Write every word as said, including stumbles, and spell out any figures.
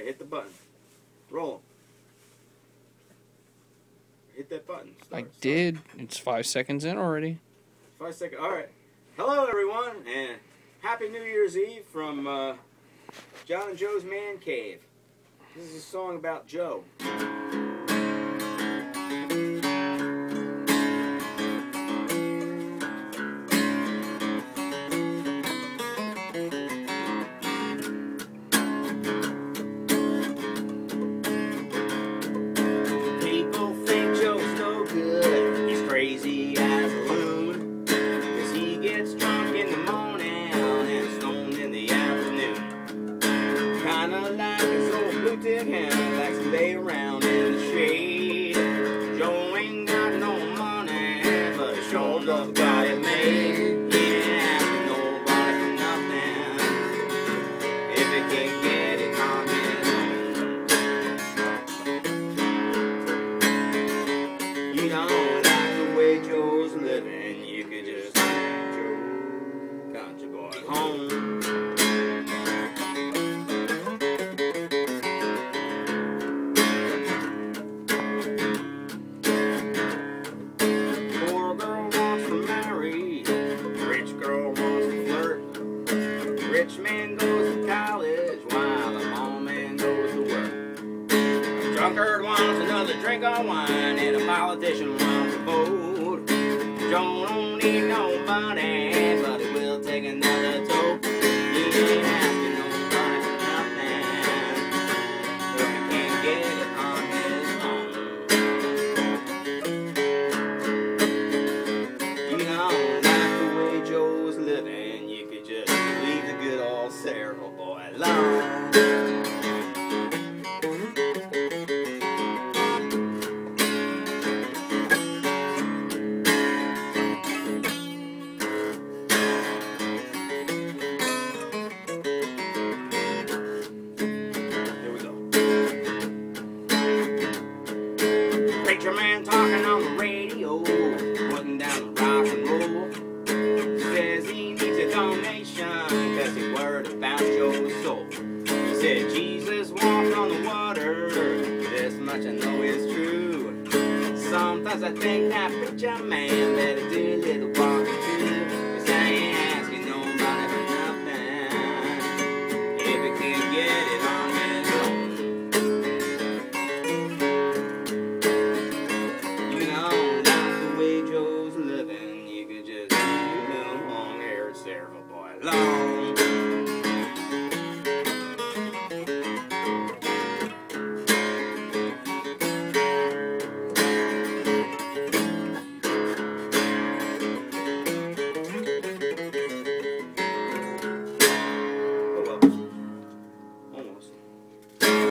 Alright, hit the button. Roll 'em. Hit that button. Start, I start. did. It's five seconds in already. Five seconds. Alright. Hello, everyone, and Happy New Year's Eve from uh, John and Joe's Man Cave. This is a song about Joe. People think Joe's no good. He's crazy as a loon. 'Cause he gets drunk in the morning and stoned in the afternoon. Kinda like his old blue tick hand, likes to lay around in the shade. Joe ain't got no money, but he sure enough got it made. He ain't asking nobody for nothing if he can't get it on his own. You don't like the way Joe's living, you could just take Joe, country boy, home. Poor girl wants to marry, rich girl wants to flirt. Rich man goes to college while the mom man goes to work. A drunkard wants another drink of wine and a politician wants a vote. Joe don't need nobody, but he will take another toke. He ain't asking nobody for nothing if he can't get it on his own. You don't like the way Joe's living, you could just leave the good old Sayreville boy alone. Preacher man talking on the radio, putting down the rock and roll. Says he needs a donation, cause he's worried about Joe's soul. He said Jesus walked on the water, this much I know is true. Sometimes I think that preacher man better do a little walking